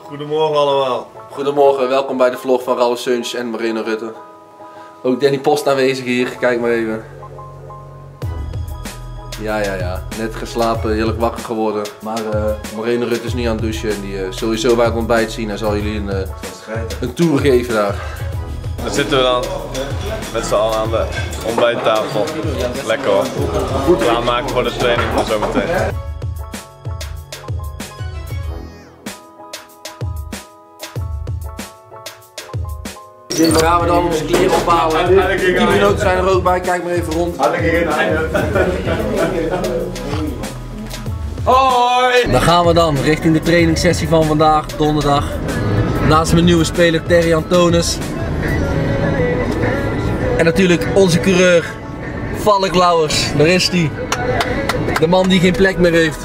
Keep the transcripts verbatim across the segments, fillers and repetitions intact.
Goedemorgen allemaal. Goedemorgen, welkom bij de vlog van Raoul Seuntjes en Moreno Rutte. Ook Danny Post aanwezig hier, kijk maar even. Ja, ja, ja. Net geslapen, heerlijk wakker geworden. Maar uh, Moreno Rutte is niet aan het douchen en die uh, zul je zo bij het ontbijt zien. Hij zal jullie een, uh, een tour geven daar. Daar zitten we dan met z'n allen aan de ontbijttafel. Lekker hoor. Goed klaarmaken voor de training van zometeen. Dan gaan we dan onze kleren ophalen. tien minuten zijn er ook bij, kijk maar even rond. Hoi! Dan gaan we dan richting de trainingssessie van vandaag, donderdag. Naast mijn nieuwe speler Terry Antonis. En natuurlijk onze coureur, Valk Lauwers. Daar is hij. De man die geen plek meer heeft.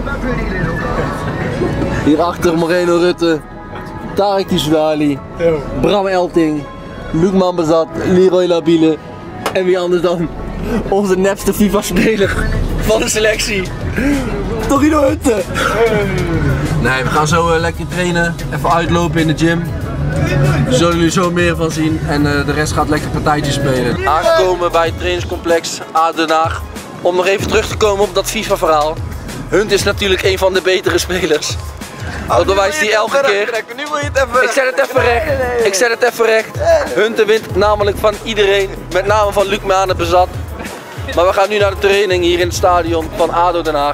Hierachter Moreno Rutte, Tarek Tissoudali, Bram Elting, Luc Mambazat, Leroy Labile en wie anders dan onze nepste FIFA-speler van de selectie, Torino Hutte. Nee, we gaan zo uh, lekker trainen, even uitlopen in de gym. Daar zullen jullie zo meer van zien en uh, de rest gaat lekker partijtjes spelen. Aangekomen bij het trainingscomplex A Den Haag. Om nog even terug te komen op dat FIFA-verhaal. Hunt is natuurlijk een van de betere spelers. Dat bewijst hij elke keer. Nu wil je het even. Ik zet het even recht. Ik zet het even recht. Hunter wint namelijk van iedereen. Met name van Luc Manen bezat. Maar we gaan nu naar de training hier in het stadion van A D O Den Haag.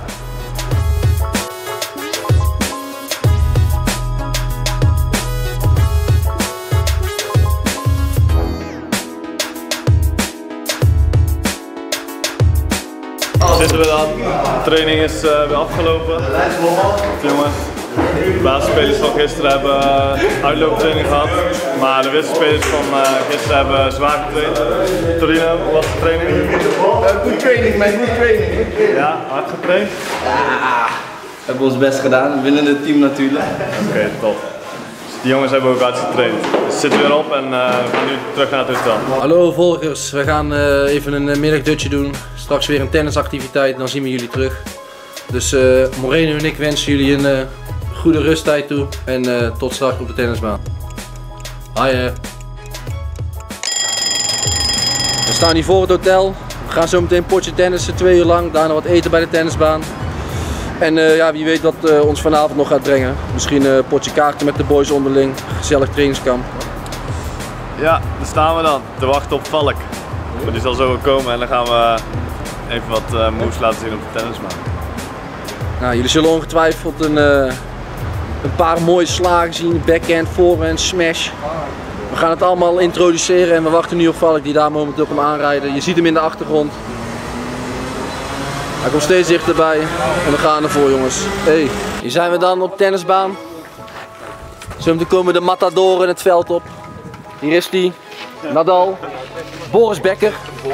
Zitten we dan. De training is uh, weer afgelopen. Jongens, de basisspelers van gisteren hebben uh, uitlooptraining gehad. Maar de wisselspelers van uh, gisteren hebben zwaar getraind. Torino, hoe was de training? Goed training, mijn goed training. Ja, hard getraind? Ja, we hebben ons best gedaan, winnende team natuurlijk. Oké, okay, top. Dus die jongens hebben ook hard getraind. Dus we zitten weer op en uh, we gaan nu terug naar het hotel. Hallo volgers, we gaan uh, even een middagdutje doen. Straks weer een tennisactiviteit, dan zien we jullie terug. Dus uh, Moreno en ik wensen jullie een uh, goede rusttijd toe en uh, tot straks op de tennisbaan. Hi. Uh. We staan hier voor het hotel. We gaan zo meteen een potje tennissen, twee uur lang. Daarna wat eten bij de tennisbaan. En uh, ja, wie weet wat uh, ons vanavond nog gaat brengen. Misschien uh, een potje kaarten met de boys onderling. Gezellig trainingskamp. Ja, daar staan we dan, te wachten op Valk. Maar die zal zo wel komen en dan gaan we even wat uh, moves laten zien op de tennisbaan. Nou, jullie zullen ongetwijfeld een, uh, een paar mooie slagen zien. Backhand, forehand, smash. We gaan het allemaal introduceren en we wachten nu op Valk die daar momenteel komt aanrijden. Je ziet hem in de achtergrond. Hij komt steeds dichterbij en we gaan ervoor jongens. Hey. Hier zijn we dan op de tennisbaan. Zo meteen komen de matadoren het veld op. Hier is hij, Nadal, Boris Becker.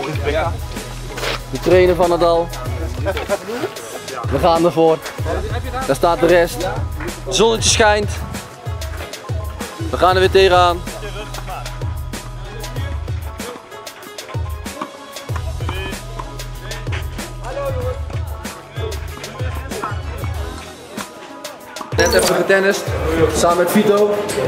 De trainer van Nadal. We gaan ervoor. Daar staat de rest. Het zonnetje schijnt. We gaan er weer tegenaan. Net even getennist, samen met Vito.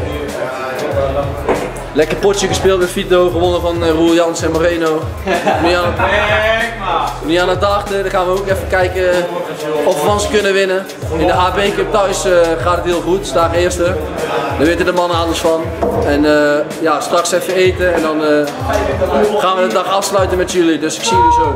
Lekker potje gespeeld met Vito, gewonnen van uh, Roel Jans en Moreno. Nu aan, het, nu aan het dachten, dan gaan we ook even kijken of we van ze kunnen winnen. In de H B Cup thuis uh, gaat het heel goed, sta ik eerste. Daar weten de mannen alles van. En uh, ja, straks even eten en dan uh, gaan we de dag afsluiten met jullie, dus ik zie jullie zo.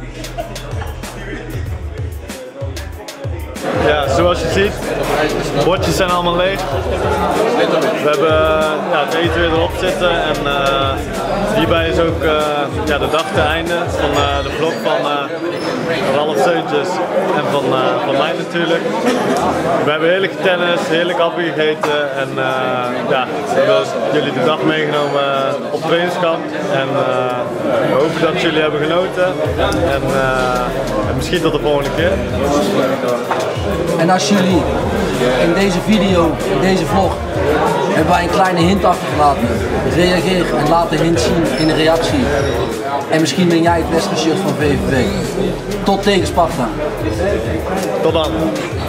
Ja, zoals je ziet, bordjes zijn allemaal leeg. We hebben ja, het eten weer erop zitten en uh, hierbij is ook uh, ja, de dag te einde van uh, de vlog van uh, Ralf Seuntjes en van, uh, van mij natuurlijk. We hebben heerlijk tennis, heerlijk appie gegeten en uh, ja, we hebben jullie de dag meegenomen op trainingskamp. En uh, we hopen dat jullie hebben genoten en, uh, en misschien tot de volgende keer. En als jullie in deze video, in deze vlog, hebben wij een kleine hint achtergelaten. Reageer en laat de hint zien in de reactie. En misschien ben jij het beste shirt van V V V. Tot tegen Sparta. Tot dan.